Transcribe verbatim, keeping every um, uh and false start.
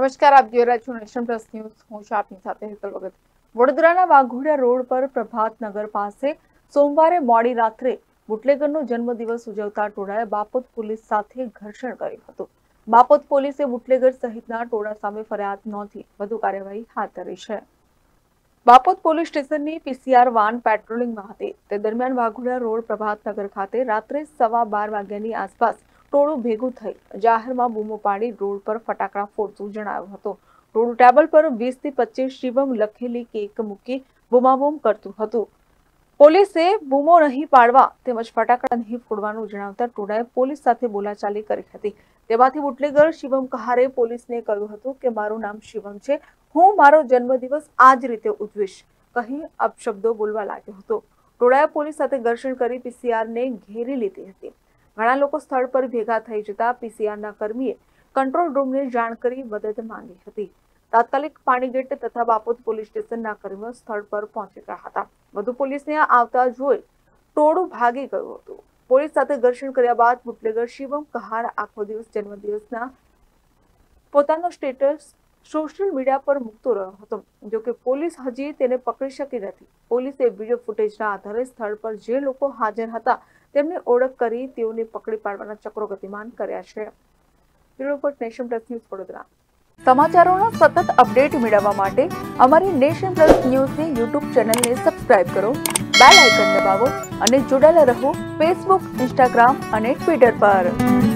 નમસ્કાર, આપ જોઈ રહ્યા છો નેશન પ્લસ ન્યૂઝ. હું છું આપની સાથે હેતલ વગત. વડોદરાના વાઘોડિયા રોડ પર પ્રભાતનગર પાસે સોમવારે મોડી રાત્રે બુટલેગરનો જન્મદિવસ ઉજવતા ટોળાએ બાપોદ પોલીસ સાથે ઘર્ષણ કર્યું હતું. બાપોદ પોલીસે બુટલેગર સહિતના ટોળા સામે ફરિયાદ નોંધી વધુ કાર્યવાહી હાથ ધરી છે. બાપોદ પોલીસ સ્ટેશનની પીસીઆર વાન પેટ્રોલિંગમાં હતી. તે દરમિયાન વાઘોડિયા રોડ પ્રભાતનગર ખાતે રાત્રે સવા બાર વાગ્યાની આસપાસ ટોળું ભેગું થઈ જાહેરમાં બૂમો પાડી રોડ પર ફટાકડા ફોડતું જણાવ્યું હતું. ટોળું ટેબલ પર વીસ થી પચીસ શિવમ લખેલી કેક મૂકી બૂમાબૂમ કરતું હતું. પોલીસે બૂમો નહીં પાડવા તેમજ ફટાકડા નહીં ફોડવાનું જણાવતા ટોળાએ પોલીસ સાથે બોલાચાલી કરી હતી. તેમાંથી બુટલેગર શિવમ કહારે પોલીસને કહ્યું હતું કે મારું નામ શિવમ છે, હું મારો જન્મદિવસ આ જ રીતે ઉજવીશ કહી અપશબ્દો બોલવા લાગ્યો હતો. ટોળાએ પોલીસ સાથે ઘર્ષણ કરી પીસીઆરને ઘેરી લીધી હતી. ઘણા લોકો સ્થળ પર ભેગા થઈ જતા પીસીઆરના કર્મીએ કંટ્રોલ રૂમને જાણ કરી મદદ માંગી હતી. તાત્કાલિક પાણીગેટ તથા બાપોદ પોલીસ સ્ટેશનના કર્મીઓ સ્થળ પર પહોંચી ગયા હતા. વધુ પોલીસને આવતા જોઈ ટોળું ભાગી ગયું હતું. પોલીસ સાથે ઘર્ષણ કર્યા બાદ બુટલેગર શિવમ કહાર આખો દિવસ જન્મદિવસના પોતાનો સ્ટેટસ સોશિયલ મીડિયા પર મૂકતો રહ્યો હતો. જોકે પોલીસ હજી તેને પકડી શકી નથી. પોલીસે વિડીયો ફૂટેજના આધારે સ્થળ પર જે લોકો હાજર હતા તેમની ઓળખ કરી તેઓને પકડી પાડવાના ચક્રો ગતિમાન કર્યા છે. Bureau report, nation plus news, Vadodara. સમાચારોના સતત અપડેટ મેળવવા માટે અમારી નેશન પ્લસ ન્યૂઝની યુટ્યુબ ચેનલને સબસ્ક્રાઇબ કરો, બેલ આઇકન દબાવો અને જોડાયેલા રહો ફેસબુક, ઇન્સ્ટાગ્રામ અને ટ્વિટર પર.